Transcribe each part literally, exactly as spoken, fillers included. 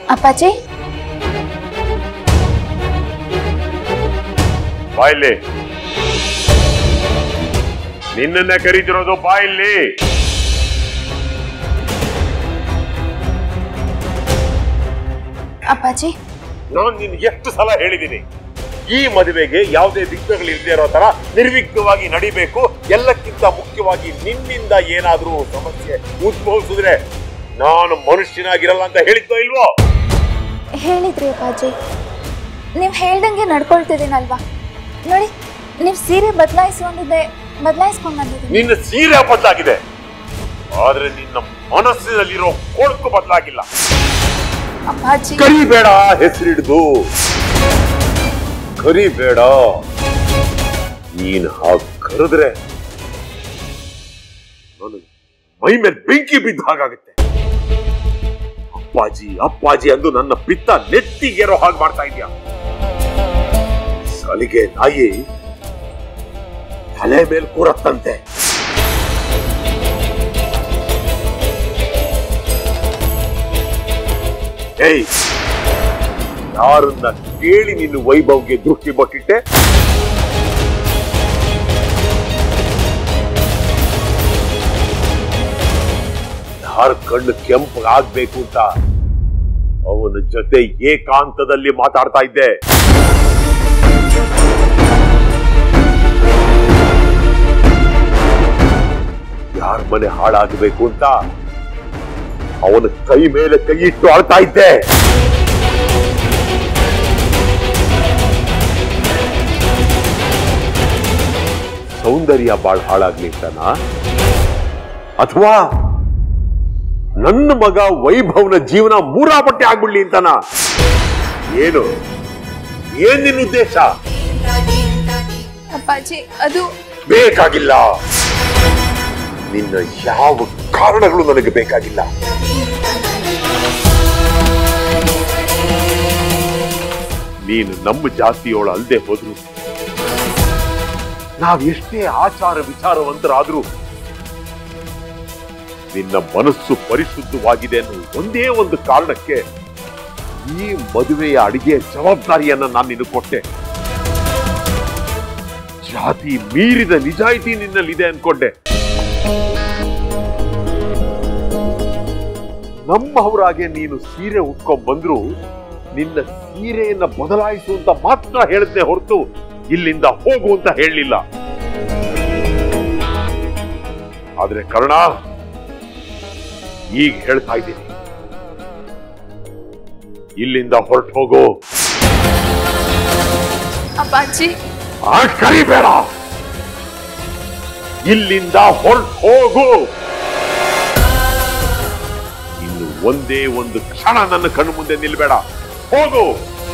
ಅಪ್ಪಾಜಿ ಬಾಯಿಲಿ ನಿನ್ನನ್ನೇ ಕರೀತಿರೋದು ಬಾಯಿಲಿ ಅಪ್ಪಾಜಿ ನಾನು ನಿನ್ ಎಷ್ಟು ಸಲ ಹೇಳಿದ್ದೀನಿ ಈ ಮದುವೆಗೆ ಯಾವುದೇ ವಿಘ್ನಗಳು ಇಲ್ಲದೆ ಇರೋ ತರ ನಿರ್ವಿಘ್ನವಾಗಿ ನಡಿಬೇಕು ಎಲ್ಲಕ್ಕಿಂತ ಮುಖ್ಯವಾಗಿ ನಿನ್ನಿಂದ ಏನಾದ್ರೂ ಸಮಸ್ಯೆ ಉದ್ಭವಿಸಿದ್ರೆ ನಾನು ಮನುಷ್ಯನಾಗಿರಲ್ಲ ಅಂತ ಹೇಳಿದ್ದೋ ಇಲ್ವೋ ಹೇಳಿದ್ರಿ ಅಪ್ಪಾಜಿ ನೀವು ಹೇಳ್ದಂಗೆ ನಡ್ಕೊಳ್ತಿದ್ದೀನಲ್ವಾ ನೋಡಿ ನೀವು ಸೀರೆ ಬದಲಾಯಿಸ್ಕೊಂಡಿದ್ದೆ ಬದಲಾಯಿಸ್ಕೊಂಡು ಬಂದಿದ್ದೀನಿ ನಿನ್ನ ಸೀರೆ ಬದಲಾಗಿದೆ ಆದ್ರೆ ನಿನ್ನ ಮನಸ್ಸಿನಲ್ಲಿರೋ ಕೊಳಕು ಬದಲಾಗಿಲ್ಲ ಅಪ್ಪಾಜಿ ಕರಿಬೇಡ ಹೆಸರಿಡ್ದು ಕರಿಬೇಡ ನೀನ್ ಹಾಗೆ ಕರೆದ್ರೆ ನನಗೆ ಮೈ ಮೇಲೆ ಬೆಂಕಿ ಬಿದ್ದ ಹಾಗಾಗುತ್ತೆ ಅಪ್ಪಾಜಿ ಅಪ್ಪಾಜಿ ಅಂದು ನನ್ನ ಪಿತ್ತ ನೆತ್ತಿಗೇರೋ ಹಾಗೆ ಮಾಡ್ತಾ ಇದೀಯ ಸಲಿಗೆ ನಾಯಿ ತಲೆ ಮೇಲೆ ಕೂರತ್ತಂತೆ ಏಯ್ ಯಾರನ್ನ ಕೇಳಿ ನಿನ್ನ ವೈಭವ್ಗೆ ದೃಷ್ಟಿ ಬಟ್ಟಿಟ್ಟೆ ಯಾರ ಕಣ್ಣು ಕೆಂಪಗಾಗ್ಬೇಕು ಅಂತ ಅವನ ಜೊತೆ ಏಕಾಂತದಲ್ಲಿ ಮಾತಾಡ್ತಾ ಇದ್ದೆ ಯಾರ ಮನೆ ಹಾಳಾಗಬೇಕು ಅಂತ ಅವನ ಕೈ ಮೇಲೆ ಕೈ ಇಟ್ಟು ಆಡ್ತಾ ಇದ್ದೆ ಸೌಂದರ್ಯ ಬಾಳ್ ಹಾಳಾಗ್ಲಿ ಅಂತನ ಅಥವಾ ನನ್ನ ಮಗ ವೈಭವ್ನ ಜೀವನ ಮೂರಾಪಟ್ಟೆ ಆಗ್ಬಿಡ್ಲಿ ಅಂತನ ಏನು ಏನ್ ನಿನ್ನ ಉದ್ದೇಶ ಅಪ್ಪಾಜಿ ಅದು ಬೇಕಾಗಿಲ್ಲ ನಿನ್ನ ಯಾವ ಕಾರಣಗಳು ನನಗೆ ಬೇಕಾಗಿಲ್ಲ ನೀನು ನಮ್ಮ ಜಾತಿಯೋಳ ಅಲ್ಲದೆ ಹೋದ್ರು ನಾವೆಷ್ಟೇ ಆಚಾರ ವಿಚಾರವಂತರಾದ್ರೂ ನಿನ್ನ ಮನಸ್ಸು ಪರಿಶುದ್ಧವಾಗಿದೆ ಅನ್ನೋ ಒಂದೇ ಒಂದು ಕಾರಣಕ್ಕೆ ಈ ಮದುವೆಯ ಅಡಿಗೆಯ ಜವಾಬ್ದಾರಿಯನ್ನ ನಾನು ನಿನಗೆ ಕೊಟ್ಟೆ ಜಾತಿ ಮೀರಿದ ನಿಜಾಯಿತಿ ನಿನ್ನಲ್ಲಿದೆ ಅನ್ಕೊಂಡೆ ನಮ್ಮವರಾಗೆ ನೀನು ಸೀರೆ ಉಟ್ಕೊಂಡ್ ಬಂದ್ರು ನಿನ್ನ ಸೀರೆಯನ್ನ ಬದಲಾಯಿಸು ಅಂತ ಮಾತ್ರ ಹೇಳಿದ್ದೆ ಹೊರತು ಇಲ್ಲಿಂದ ಹೋಗು ಅಂತ ಹೇಳಲಿಲ್ಲ ಆದ್ರೆ ಕರ್ಣ ಈಗ ಹೇಳ್ತಾ ಇದ್ದೀನಿ ಇಲ್ಲಿಂದ ಹೊರಟು ಹೋಗು ಅಪ್ಪಾಜಿ ಆ ಕರಿಬೇಡ ಇಲ್ಲಿಂದ ಹೊರಟು ಹೋಗು ಇನ್ನು ಒಂದೇ ಒಂದು ಕ್ಷಣ ನನ್ನ ಕಣ್ಣು ಮುಂದೆ ನಿಲ್ಬೇಡ ಹೋಗು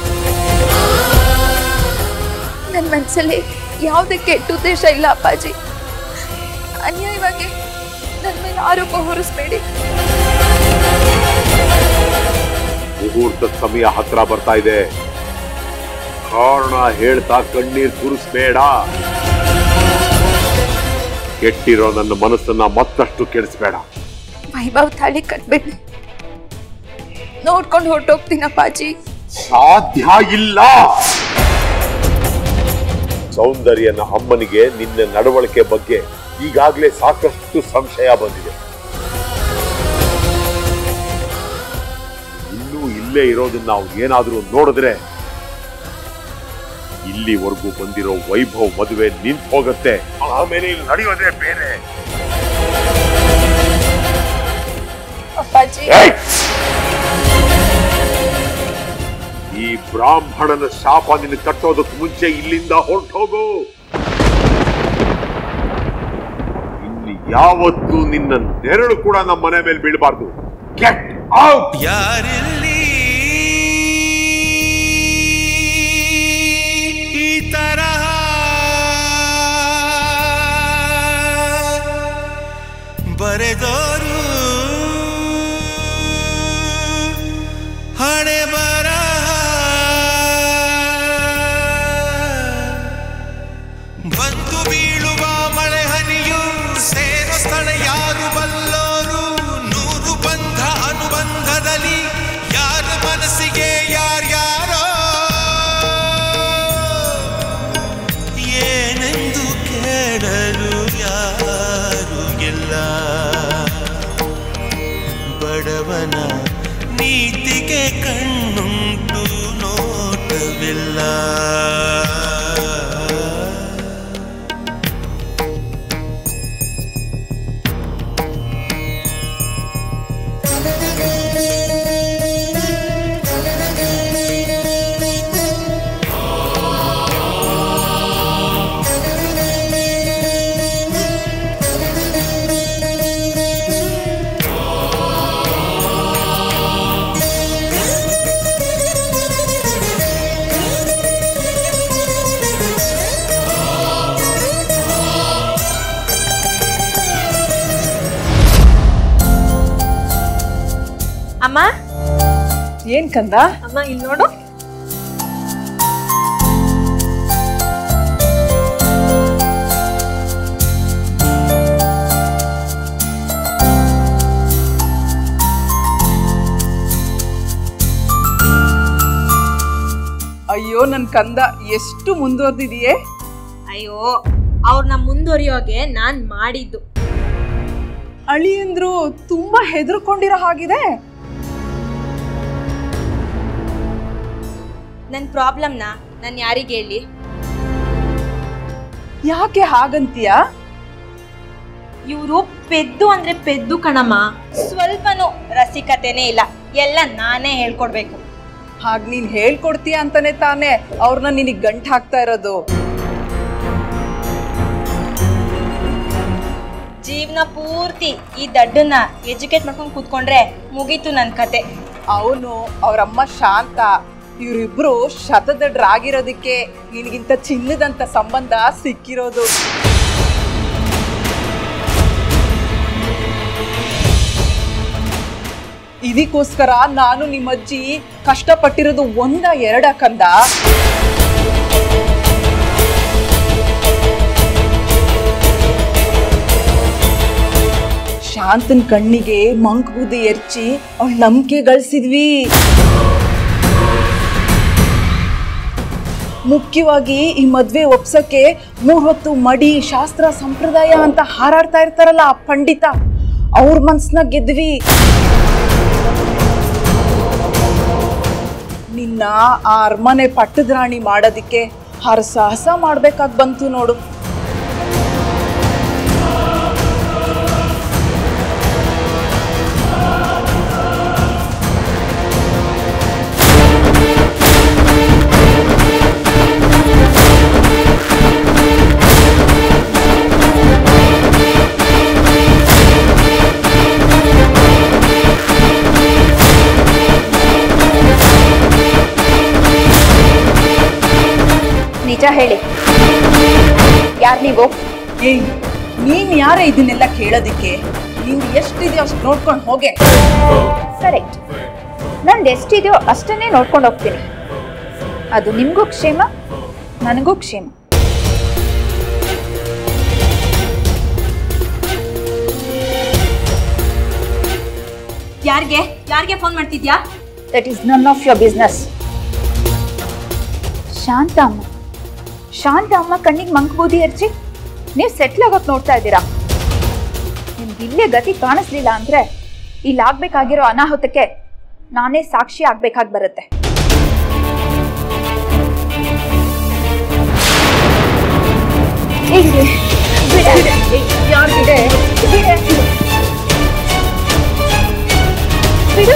ನನ್ನ ಮನಸ್ಸಲ್ಲಿ ಯಾವುದೇ ಕೆಟ್ಟ ಉದ್ದೇಶ ಇಲ್ಲ ಅಪ್ಪಾಜಿ ಅನ್ಯಾಯವಾಗಿ ನನ್ನ ಮೇಲೆ ಆರೋಪ ಹೊರಿಸಬೇಡಿ ಮುಹೂರ್ತ ಸಮಯ ಹತ್ರ ಬರ್ತಾ ಇದೆ ಕಾರಣ ಹೇಳ್ತಾ ಕಣ್ಣೀರ್ ಸುರಿಸ್ಬೇಡ ಕೆಟ್ಟಿರೋ ನನ್ನ ಮನಸ್ಸನ್ನ ಮತ್ತಷ್ಟು ಕೆಡಿಸ್ಬೇಡ ವೈಭವ್ ತಾಳಿ ಕಟ್ಬೇಡಿ ನೋಡ್ಕೊಂಡು ಹೊರಟೋಗ್ತೀನಿ ಅಪ್ಪಾಜಿ ಸಾಧ್ಯ ಇಲ್ಲ ಸೌಂದರ್ಯನ ಅಮ್ಮನಿಗೆ ನಿನ್ನ ನಡವಳಿಕೆ ಬಗ್ಗೆ ಈಗಾಗಲೇ ಸಾಕಷ್ಟು ಸಂಶಯ ಬಂದಿದೆ ಇನ್ನೂ ಇಲ್ಲೇ ಇರೋದನ್ನ ನಾವು ಏನಾದ್ರೂ ನೋಡಿದ್ರೆ ಇಲ್ಲಿವರೆಗೂ ಬಂದಿರೋ ವೈಭವ್ ಮದುವೆ ನಿಂತು ಹೋಗುತ್ತೆ ಆಮೇಲೆ ಇಲ್ಲಿ ನಡೆಯೋದೇ ಬೇರೆ ಅಪ್ಪಾಜಿ ಈ ಬ್ರಾಹ್ಮಣನ ಶಾಪ ನಿನ್ನ ಕಟ್ಟೋದಕ್ಕೆ ಮುಂಚೆ ಇಲ್ಲಿಂದ ಹೊರಟು ಹೋಗು ಇಲ್ಲಿ ಯಾವತ್ತೂ ನಿನ್ನ ನೆರಳು ಕೂಡ ನಮ್ಮ ಮನೆ ಮೇಲೆ ಬೀಳಬಾರ್ದು ಗೆಟ್ ಔಟ್ ಯಾರಿಲ್ಲಿ ಈ ತರಹ ಬರೆದೋರು ಹಣೆ ಬರಹ ಬಂದು ಬೀಳುವ ಮಳೆ ಹನಿಯು ಸೇರೋ ಸ್ಥಳ ಯಾರು ಬಲ್ಲೋರು ನೂರು ಬಂಧ ಅನುಬಂಧದಲ್ಲಿ ಯಾರು ಮನಸ್ಸು ಪ್ರೀತಿಗೆ ಕಣ್ಣುಂಟು ನೋಟವಿಲ್ಲ. ಅಮ್ಮ, ಏನ್ ಕಂದ? ಅಮ್ಮ ಇಲ್ಲಿ ನೋಡು. ಅಯ್ಯೋ ನನ್ ಕಂದ, ಎಷ್ಟು ಮುಂದುವರೆದಿದೆಯೇ. ಅಯ್ಯೋ, ಅವ್ರನ್ನ ಮುಂದುವರಿಯೋಗೆ ನಾನ್ ಮಾಡಿದ್ದು. ಅಳಿಯಂದ್ರು ತುಂಬಾ ಹೆದರ್ಕೊಂಡಿರೋ ಹಾಗಿದೆ. ನನ್ನ ಪ್ರಾಬ್ಲಮ್ನ ನಾನು ಯಾರಿಗೆ ಹೇಳಿ? ಯಾಕೆ ಹಾಗಂತೀಯ? ಇವರು ಪೆದ್ದು ಅಂದ್ರೆ ಪೆದ್ದು ಕಣಮ್ಮ. ಸ್ವಲ್ಪನೂ ರಸಿಕತೆನೇ ಇಲ್ಲ, ಎಲ್ಲ ನಾನೇ ಹೇಳ್ಕೊಡ್ಬೇಕು. ಹಾಗ ನೀನ್ ಹೇಳ್ಕೊಡ್ತೀಯ ಅಂತಾನೆ ತಾನೇ ಅವ್ರನ್ನ ನಿನಗ್ ಗಂಟ್ ಹಾಕ್ತಾ ಇರೋದು. ಜೀವನ ಪೂರ್ತಿ ಈ ದಡ್ಡನ್ನ ಎಜುಕೇಟ್ ಮಾಡ್ಕೊಂಡು ಕೂತ್ಕೊಂಡ್ರೆ ಮುಗೀತು ನನ್ನ ಕತೆ. ಅವನು ಅವ್ರಮ್ಮ ಶಾಂತ, ಇವರಿಬ್ರು ಶತದಡ್ರಾಗಿರೋದಕ್ಕೆ ನಿನಗಿಂತ ಚಿನ್ನದಂತ ಸಂಬಂಧ ಸಿಕ್ಕಿರೋದು. ಇದಕ್ಕೋಸ್ಕರ ನಾನು ನಿಮ್ಮಜ್ಜಿ ಕಷ್ಟಪಟ್ಟಿರೋದು ಒಂದ ಎರಡ ಕಂದ. ಶಾಂತನ್ ಕಣ್ಣಿಗೆ ಮಂಕ್ ಬುದ್ಧಿ ಎರ್ಚಿ ಅವಳ ನಂಬಿಕೆ ಗಳಿಸಿದ್ವಿ. ಮುಖ್ಯವಾಗಿ ಈ ಮದ್ವೆ ಒಪ್ಸಕ್ಕೆ ಮೂರ್ ಹೊತ್ತು ಮಡಿ ಶಾಸ್ತ್ರ ಸಂಪ್ರದಾಯ ಅಂತ ಹಾರಾಡ್ತಾ ಇರ್ತಾರಲ್ಲ ಆ ಪಂಡಿತ, ಅವ್ರ ಮನ್ಸನ್ನ ಗೆದ್ವಿ. ನಿನ್ನ ಆ ಅರಮನೆ ಪಟ್ಟದ ರಾಣಿ ಮಾಡೋದಿಕ್ಕೆ ಹರಸಾಹಸ ಮಾಡ್ಬೇಕಾಗ್ ಬಂತು ನೋಡು. ನಿಜ ಹೇಳಿ, ಯಾರು ನೀವು? ಏಯ್, ನೀನ್ ಯಾರ ಇದನ್ನೆಲ್ಲ ಕೇಳೋದಿಕ್ಕೆ? ನಿಂದು ಎಷ್ಟಿದೆಯೋ ಅಷ್ಟು ನೋಡ್ಕೊಂಡು ಹೋಗೆ. ಕರೆಕ್ಟ್, ನಂದು ಎಷ್ಟಿದೆಯೋ ಅಷ್ಟನ್ನೇ ನೋಡ್ಕೊಂಡು ಹೋಗ್ತೀನಿ. ಅದು ನಿಮಗೂ ಕ್ಷೇಮ, ನನಗೂ ಕ್ಷೇಮ. ಯಾರಿಗೆ ಯಾರಿಗೆ ಫೋನ್ ಮಾಡ್ತಿದ್ಯಾ? That is none of your business. Shanta ಅಮ್ಮ, ಶಾಂತ ಅಮ್ಮ ಕಣ್ಣಿಗೆ ಮಂಕ್ ಬೂದಿ ಹಚ್ಚಿ ನೀವು ಸೆಟ್ಲ್ ಆಗೋಕೆ ನೋಡ್ತಾ ಇದ್ದೀರಾ. ನಿಮ್ಗೆ ಇಲ್ಲೇ ಗತಿ ಕಾಣಿಸ್ಲಿಲ್ಲ ಅಂದ್ರೆ ಇಲ್ಲಿ ಆಗ್ಬೇಕಾಗಿರೋ ಅನಾಹುತಕ್ಕೆ ನಾನೇ ಸಾಕ್ಷಿ ಆಗ್ಬೇಕಾಗಿ ಬರುತ್ತೆ. ಬಿಡು.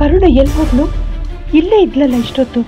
ಕರುಣ ಎಲ್ಲಿ ಹೋದ್ಲು? ಇಲ್ಲೇ ಇದ್ಲಲ್ಲ ಇಷ್ಟೊತ್ತು.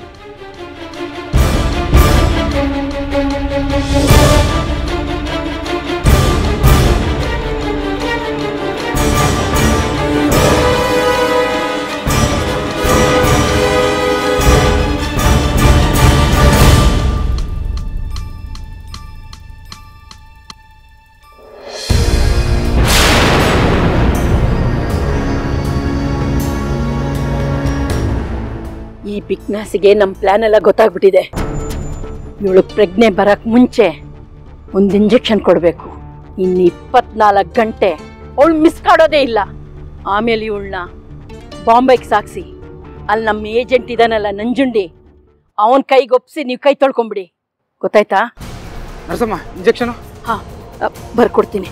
ಈ ಬಿಗ್ನಾಸಿಗೆ ನಮ್ಮ ಪ್ಲಾನ್ ಎಲ್ಲ ಗೊತ್ತಾಗ್ಬಿಟ್ಟಿದೆ. ಇವಳು ಪ್ರಜ್ಞೆ ಬರಕ್ ಮುಂಚೆ ಒಂದು ಇಂಜೆಕ್ಷನ್ ಕೊಡಬೇಕು. ಇನ್ನು ಇಪ್ಪತ್ನಾಲ್ಕು ಗಂಟೆ ಅವಳು ಮಿಸ್ ಕಾಡೋದೇ ಇಲ್ಲ. ಆಮೇಲೆ ಇವಳನ್ನ ಬಾಂಬೆಗೆ ಸಾಕ್ಸಿ ಅಲ್ಲಿ ನಮ್ಮ ಏಜೆಂಟ್ ಇದಾನಲ್ಲ ನಂಜುಂಡಿ, ಅವನ ಕೈಗೆ ಒಪ್ಸಿ ನೀವು ಕೈ ತೊಳ್ಕೊಂಬಿಡಿ. ಗೊತ್ತಾಯ್ತಾ? ನರಸಮ್ಮ, ಇಂಜೆಕ್ಷನ್? ಹಾ, ಬರ್ಕೊಡ್ತೀನಿ.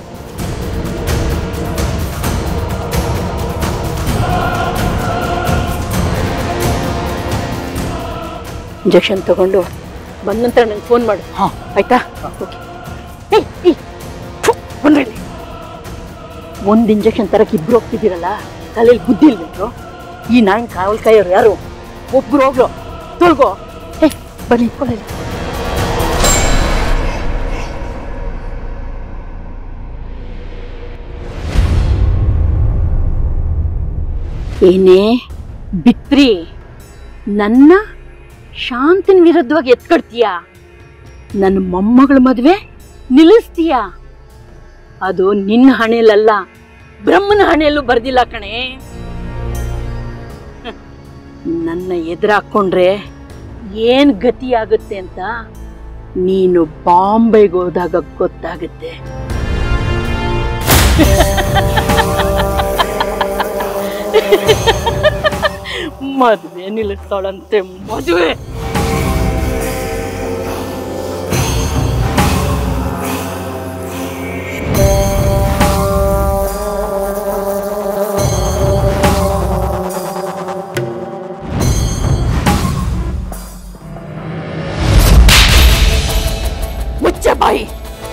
ಇಂಜೆಕ್ಷನ್ ತಗೊಂಡು ಬಂದ ನಂತರ ನಂಗೆ ಫೋನ್ ಮಾಡು. ಹಾಂ, ಆಯ್ತಾ? ಓಕೆ. ಏಯ್ ಏಯ್ ಬಂದ್ರಿ. ಒಂದು ಇಂಜೆಕ್ಷನ್ ತರಕ್ಕೆ ಇಬ್ರು ಹೋಗ್ತಿದ್ದೀರಲ್ಲ, ತಲೆಯಲ್ಲಿ ಬುದ್ಧಿ ಇಲ್ಬೇಕು. ಈ ನಾಯಿನ ಕಾವಲ್ ಕಾಯೋರು ಯಾರು? ಒಬ್ರು ಹೋಗ್ರು ತೊಳ್ಗೋ. ಏಯ್ ಬನ್ನಿ ಇಟ್ಕೊಳ್ಳಿ. ಏನೇ ಬಿತ್ರಿ, ನನ್ನ ಶಾಂತಿನ ವಿರುದ್ಧವಾಗಿ ಎತ್ಕಡ್ತೀಯಾ? ನನ್ನ ಮೊಮ್ಮಗಳ ಮದುವೆ ನಿಲ್ಲಿಸ್ತೀಯಾ? ಅದು ನಿನ್ನ ಹಣೆಯಲ್ಲ, ಬ್ರಹ್ಮನ ಹಣೆಯಲ್ಲೂ ಬರ್ದಿಲ್ಲ ಕಣೆ. ನನ್ನ ಎದುರಾಕೊಂಡ್ರೆ ಏನ್ ಗತಿ ಆಗುತ್ತೆ ಅಂತ ನೀನು ಬಾಂಬೆಗೆ ಹೋದಾಗ ಗೊತ್ತಾಗುತ್ತೆ. ಮದುವೆ ನಿಲ್ಲಿಸ್ತಾಳಂತೆ, ಮದುವೆ. ಮುಚ್ಚ ಬಾಯಿ.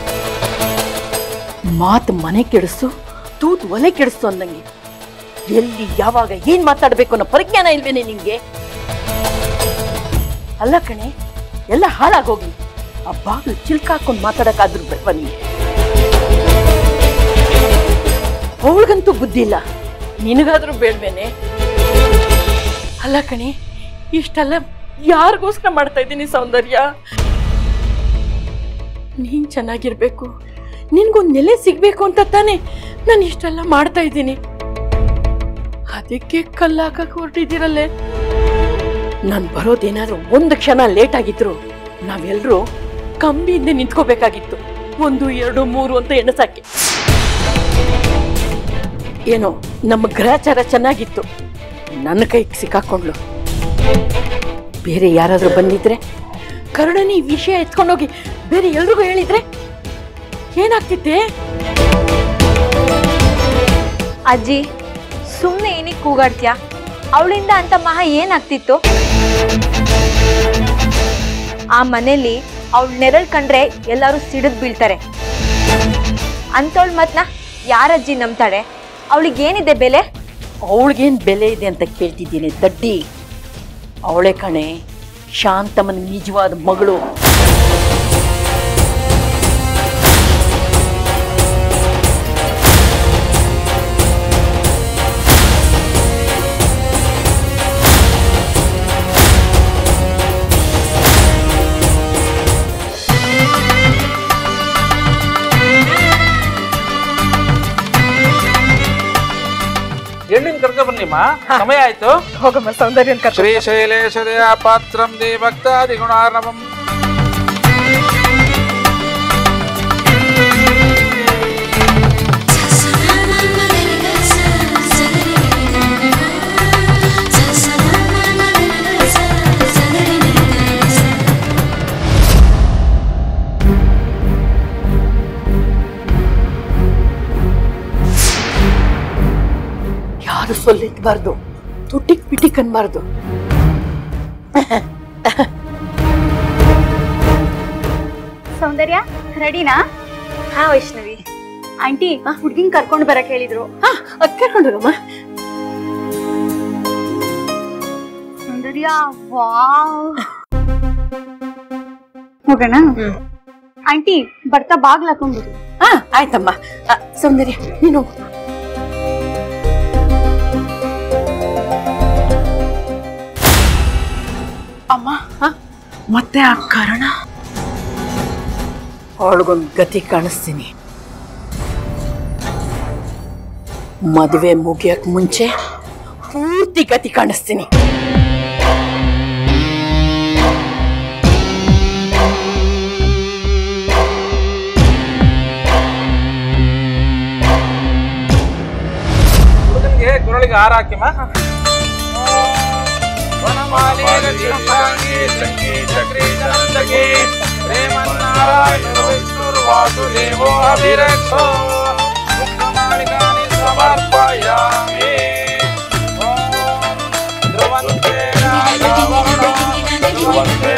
ಮಾತು ಮನೆ ಕೆಡಿಸು, ತೂತ್ ಒಲೆ ಕೆಡಿಸ್ತು ಅಂದಂಗೆ. ಎಲ್ಲಿ ಯಾವಾಗ ಏನ್ ಮಾತಾಡ್ಬೇಕು ಅನ್ನೋ ಪರಿಜ್ಞಾನ ಇಲ್ವೇನೆ ನಿನ್ಗೆ? ಅಲ್ಲ ಕಣೆ, ಎಲ್ಲ ಹಾಳಾಗೋಗಿ ಆ ಬಾಗ್ಲು ಚಿಲ್ಕ ಹಾಕೊಂಡು ಮಾತಾಡಕ್ಕಾದ್ರೂ ಬೇಡ ನಿಂಗೆ. ಅವಳಿಗಂತೂ ಬುದ್ಧಿ ಇಲ್ಲ, ನಿನಗಾದ್ರೂ ಬೇಡ್ಬೇನೆ? ಅಲ್ಲ ಕಣೆ, ಇಷ್ಟೆಲ್ಲ ಯಾರಿಗೋಸ್ಕರ ಮಾಡ್ತಾ ಇದ್ದೀನಿ ಸೌಂದರ್ಯ? ನೀನ್ ಚೆನ್ನಾಗಿರ್ಬೇಕು, ನಿನ್ಗೊಂದು ನೆಲೆ ಸಿಗ್ಬೇಕು ಅಂತ ತಾನೆ ನಾನು ಇಷ್ಟೆಲ್ಲ ಮಾಡ್ತಾ ಇದ್ದೀನಿ. ಅದಕ್ಕೆ ಕಲ್ಲಾಕಕ್ಕೆ ಹೊರಟಿದ್ದೀರಲ್ಲೇ. ನಾನು ಬರೋದೇನಾದ್ರೂ ಒಂದು ಕ್ಷಣ ಲೇಟ್ ಆಗಿದ್ರು ನಾವೆಲ್ಲರೂ ಕಂಬಿಯಿಂದ ನಿಂತ್ಕೋಬೇಕಾಗಿತ್ತು, ಒಂದು ಎರಡು ಮೂರು ಅಂತ ಎಣಸಾಕೆ. ಏನೋ ನಮ್ಮ ಗ್ರಹಚಾರ ಚೆನ್ನಾಗಿತ್ತು, ನನ್ನ ಕೈಗೆ ಸಿಕ್ಕಾಕೊಂಡ್ಲು. ಬೇರೆ ಯಾರಾದ್ರೂ ಬಂದಿದ್ರೆ, ಕರುಣನಿ ಈ ವಿಷಯ ಎತ್ಕೊಂಡೋಗಿ ಬೇರೆ ಎಲ್ರಿಗೂ ಹೇಳಿದ್ರೆ ಏನಾಗ್ತಿತ್ತೆ? ಅಜ್ಜಿ, ಸುಮ್ಮನೆ ಏನಿಗೆ ಕೂಗಾಡ್ತೀಯ? ಅವಳಿಂದ ಅಂತ ಮಹಾ ಏನಾಗ್ತಿತ್ತು? ಆ ಮನೇಲಿ ಅವಳ ನೆರಳು ಕಂಡ್ರೆ ಎಲ್ಲರೂ ಸಿಡಿದು ಬೀಳ್ತಾರೆ. ಅಂತವಳು ಮತ್ನ ಯಾರಜ್ಜಿ ನಂಬ್ತಾಳೆ? ಅವಳಿಗೇನಿದೆ ಬೆಲೆ? ಅವಳಿಗೇನು ಬೆಲೆ ಇದೆ ಅಂತ ಕೇಳ್ತಿದ್ದೀನಿ ದಡ್ಡಿ. ಅವಳೆ ಕಣೆ ಶಾಂತಮ್ಮನ ನಿಜವಾದ ಮಗಳು. ಹೆಣ್ಣಿನ ಕರ್ಕ ಬನ್ನಿಮ್ಮ, ಸಮಯ ಆಯ್ತು. ಹೋಗಮ್ಮ ಸೌಂದರ್ಯ. ಶ್ರೀಶೈಲೇಶ್ವರ ಪಾತ್ರಂ ದೇವಕ್ತಾದಿ ಗುಣಾರ್ಣವಂ ಯಾರು ಸೊಲ್ಲಿದ್ಬಾರ್ದು, ತುಟಿಕ್ ಪಿಟಿಕ್ ಅನ್ಬಾರ್ದು. ಸೌಂದರ್ಯ ರೆಡಿನಾ? ಹಾ ವೈಷ್ಣವಿ. ಆಂಟಿ ಹುಡ್ಗಿನ್ ಕರ್ಕೊಂಡು ಬರಕ್ ಹೇಳಿದ್ರು. ಹಾ, ಕರ್ಕೊಂಡೋಗಮ್ಮ. ಸೌಂದರ್ಯ ವಾವ್. ಹೋಗೋಣ ಆಂಟಿ ಬರ್ತಾ ಬಾಗ್ಲ ಹಾಕೊಂಡ್ಬಿಡು. ಹಾ ಆಯ್ತಮ್ಮ. ಆ, ಸೌಂದರ್ಯ ನೀನು ಅಮ್ಮ ಮತ್ತೆ ಆ ಕಾರಣ ಅವಳಿಗೊಂದು ಗತಿ ಕಾಣಿಸ್ತೀನಿ. ಮದುವೆ ಮುಗಿಯಕ್ ಮುಂಚೆ ಪೂರ್ತಿ ಗತಿ ಕಾಣಿಸ್ತೀನಿ. ಹುಡುಗನಿಗೆ ಗುರಳಿಗೆ ಹಾರ ಹಾಕಿಮ್ಮ. ವಾಸುದೇವೋ ಅಭಿರಕ್ಷೋ ಸಮರ್ಪಯಾಮಿ. ಧ್ರುವಂತೆ ಧ್ರುವಂತೆ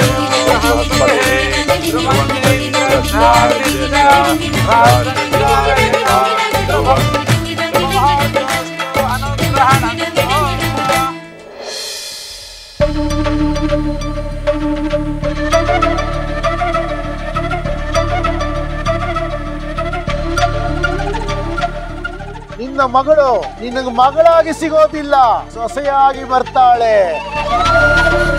ನಿನ್ನ ಮಗಳು ನಿನಗೆ ಮಗಳಾಗಿ ಸಿಗೋದಿಲ್ಲ, ಸೊಸೆಯಾಗಿ ಬರ್ತಾಳೆ.